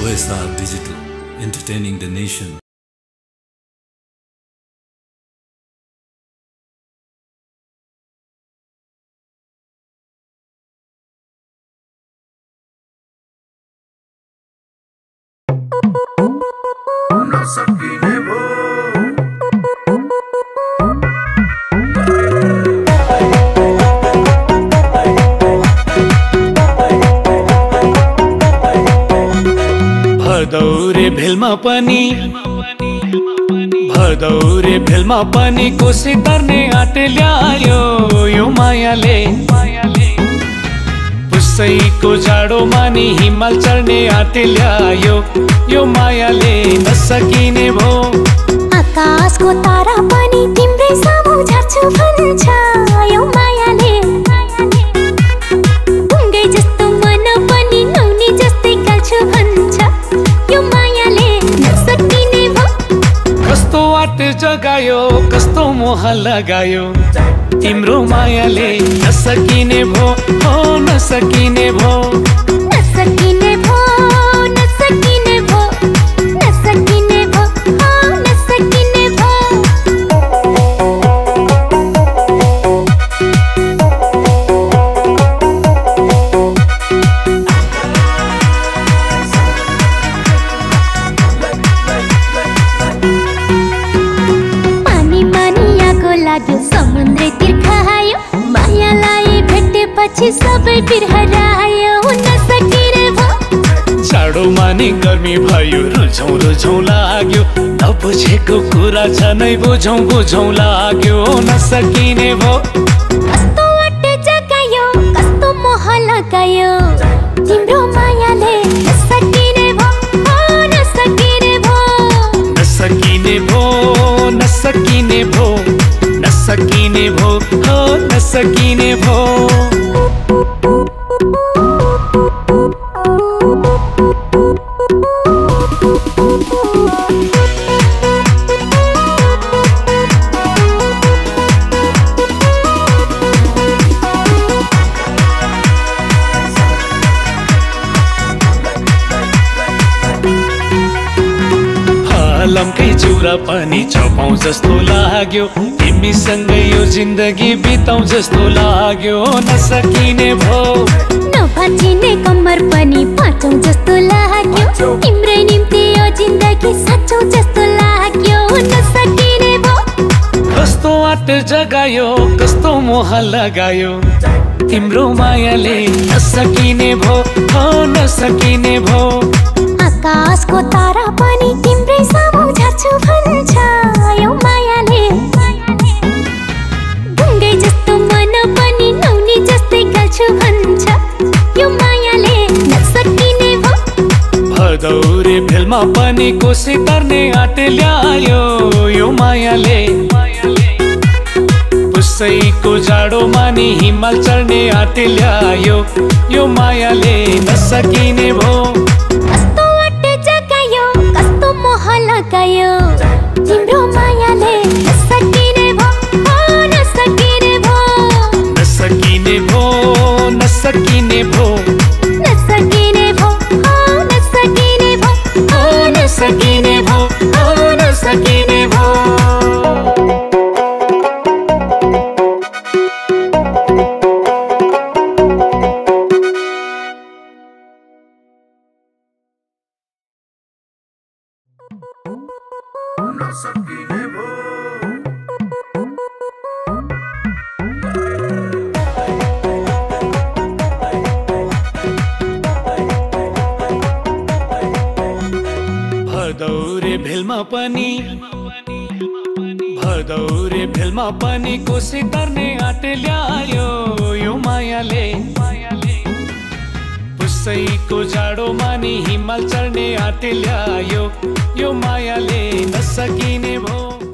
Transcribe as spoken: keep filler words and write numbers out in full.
O S R Digital, entertaining the nation. Nasakine Bho. Bhadaure भेलमा पनि भदौरे भेलमा पनि कोसी तर्ने आँटे ल्यायो यो मायाले पुसैको जाडोमा नि हिमाल चढ्ने आँटे ल्यायो यो मायाले नसकिने भो आकाशको तारा पनि तिम्रै सामु झर्छु भन्छ यो मायाले ढुङ्गै जस्तो मन पनि नौनी जस्तै गाल्छु भन्छ यो मायाले नसकिने भो कस्तो आँट जगायो कस्तो मोह लगायो तिम्रो मायाले नसकिने भो हो नसकिने भो नसकिने भो नसकिने भो नसकिने भो हो नसकिने भो पानी पानी आगो लाग्यो समुद्रै तिर्खायो मायालाई भेटेपछि सबै बिरहरायो नसकिने भो जाडोमा नि गर्मी भयो रुझौँ रुझौँ लाग्यो नबुझेको कुरा छ नै बुझौँ बुझौँ लाग्यो नसकिने भो कस्तो आँट जगायो कस्तो मोह लगायो तिम्रो मायाले नसकिने भो हो नसकिने भो नसकिने भो नसकिने भो नसकिने भो हो नसकिने भो फलमकै चुरा पनि चपाउ जस्तो लाग्यो तिमीसँगै यो जिन्दगी बिताउ जस्तो लाग्यो नसकिने भो नभाचिने कम्मर पनि पाँचौँ जस्तो लाग्यो तिम्रै निम्ति यो जिन्दगी साँचौँ जस्तो लाग्यो नसकिने भो कस्तो आँट जगायो कस्तो मोह लगायो तिम्रो मायाले नसकिने भो हो नसकिने भो आकाशको तारा पनि तिम्रै सामु झर्छु भन्छ यो मायाले ढुङ्गै जस्तो मन पनि नौनी जस्तै गाल्छु भन्छ यो मायाले नसकिने भो भदौरे भेलमा पनि कोसी तर्ने आँटे ल्यायो यो मायाले पुसैको जाडोमा नि हिमाल चढ्ने आँटे ल्यायो यो मायाले नसकिने भो कस्तो आँट जगायो कस्तो मोह लगायो तिम्रो मायाले नसकिने भो हो नसकिने भो नसकिने भो नसकिने भो नसकिने भो हो नसकिने भो हो नसकिने भो हो नसकिने भो Nasakine Bho. भदौरे भेलमा पनि भदौरे भेलमा पनि कोसी तर्ने आँटे ल्यायो यो मायाले पुसैको जाडोमा नि हिमाल चढ्ने आँटे ल्यायो यो मायाले नसकिने भो।